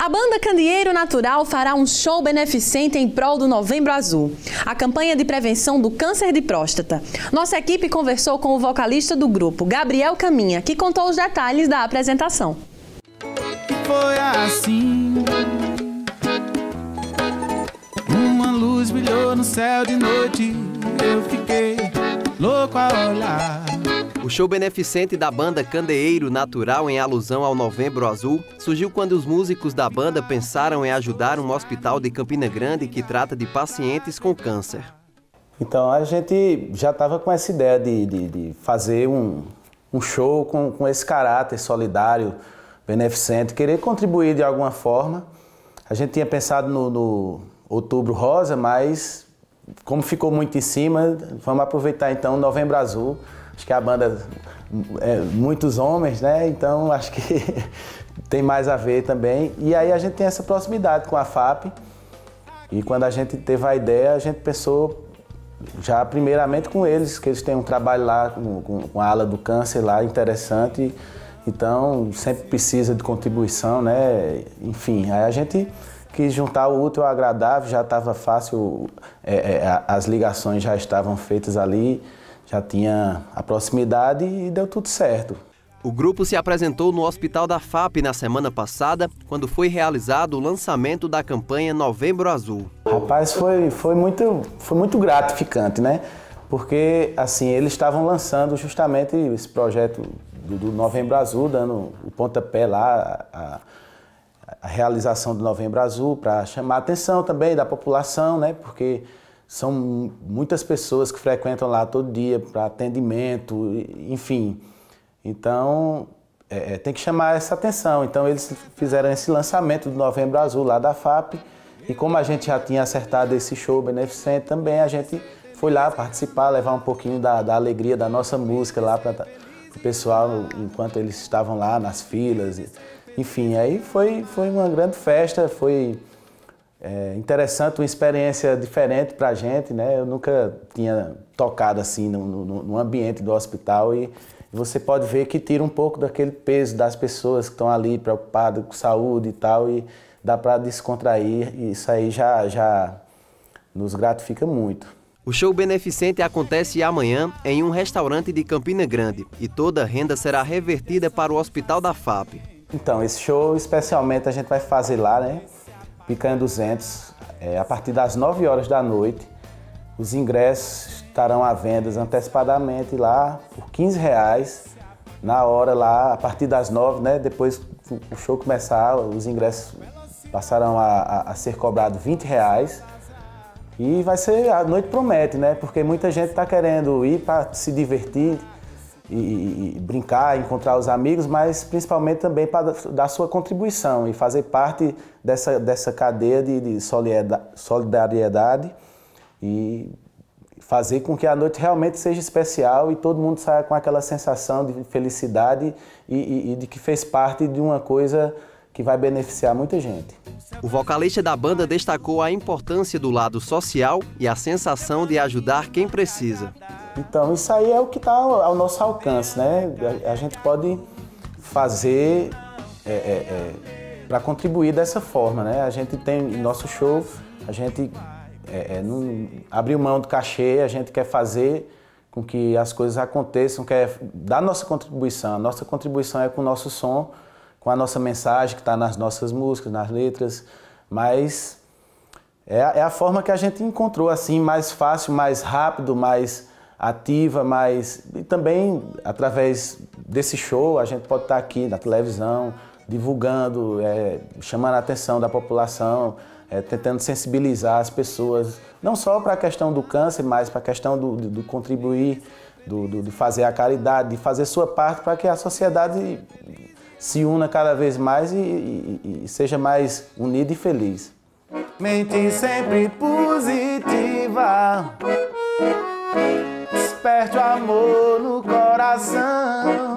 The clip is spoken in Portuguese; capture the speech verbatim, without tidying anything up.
A banda Candeeiro Natural fará um show beneficente em prol do Novembro Azul, a campanha de prevenção do câncer de próstata. Nossa equipe conversou com o vocalista do grupo, Gabriel Caminha, que contou os detalhes da apresentação. Foi assim, uma luz brilhou no céu de noite, eu fiquei louco a olhar. O show beneficente da banda Candeeiro Natural, em alusão ao Novembro Azul, surgiu quando os músicos da banda pensaram em ajudar um hospital de Campina Grande que trata de pacientes com câncer. Então a gente já estava com essa ideia de, de, de fazer um, um show com, com esse caráter solidário, beneficente, querer contribuir de alguma forma. A gente tinha pensado no, no Outubro Rosa, mas como ficou muito em cima, vamos aproveitar então o Novembro Azul. Acho que a banda é muitos homens, né? Então acho que tem mais a ver também. E aí a gente tem essa proximidade com a F A P. E quando a gente teve a ideia, a gente pensou já primeiramente com eles, que eles têm um trabalho lá com, com, com a ala do câncer lá interessante. Então sempre precisa de contribuição, né? Enfim, aí a gente quis juntar o útil ao agradável, já estava fácil, é, é, as ligações já estavam feitas ali. Já tinha a proximidade e deu tudo certo. O grupo se apresentou no Hospital da F A P na semana passada, quando foi realizado o lançamento da campanha Novembro Azul. Rapaz, foi, foi, muito, foi muito gratificante, né? Porque assim, eles estavam lançando justamente esse projeto do, do Novembro Azul, dando o pontapé lá, a, a realização do Novembro Azul, para chamar a atenção também da população, né? Porque são muitas pessoas que frequentam lá todo dia para atendimento, enfim. Então, é, tem que chamar essa atenção. Então, eles fizeram esse lançamento do Novembro Azul lá da F A P. E como a gente já tinha acertado esse show beneficente também, a gente foi lá participar, levar um pouquinho da, da alegria da nossa música lá para o pessoal, enquanto eles estavam lá nas filas. Enfim, aí foi, foi uma grande festa, foi... É interessante, uma experiência diferente para a gente, né? Eu nunca tinha tocado assim no, no, no ambiente do hospital e você pode ver que tira um pouco daquele peso das pessoas que estão ali preocupadas com saúde e tal, e dá para descontrair, e isso aí já, já nos gratifica muito. O show beneficente acontece amanhã em um restaurante de Campina Grande e toda a renda será revertida para o Hospital da F A P. Então, esse show especialmente a gente vai fazer lá, né? Picanha duzentos, é, a partir das nove horas da noite. Os ingressos estarão à venda antecipadamente lá por quinze reais, na hora lá, a partir das nove, né? Depois o show começar, os ingressos passarão a, a, a ser cobrados vinte reais. E vai ser, a noite promete, né? Porque muita gente está querendo ir para se divertir, E, e brincar, encontrar os amigos, mas principalmente também para dar sua contribuição e fazer parte dessa, dessa cadeia de, de solidariedade e fazer com que a noite realmente seja especial e todo mundo saia com aquela sensação de felicidade e, e, e de que fez parte de uma coisa que vai beneficiar muita gente. O vocalista da banda destacou a importância do lado social e a sensação de ajudar quem precisa. Então, isso aí é o que está ao nosso alcance, né? A gente pode fazer é, é, é, para contribuir dessa forma, né? A gente tem em nosso show, a gente é, é, não abriu mão do cachê, a gente quer fazer com que as coisas aconteçam, quer dar nossa contribuição. A nossa contribuição é com o nosso som, com a nossa mensagem que está nas nossas músicas, nas letras, mas é, é a forma que a gente encontrou, assim, mais fácil, mais rápido, mais ativa, mas e também através desse show a gente pode estar aqui na televisão, divulgando, é, chamando a atenção da população, é, tentando sensibilizar as pessoas, não só para a questão do câncer, mas para a questão do, do, do contribuir, do, do, de fazer a caridade, de fazer sua parte para que a sociedade se una cada vez mais e, e, e seja mais unida e feliz. Mente sempre positiva, desperte o amor no coração.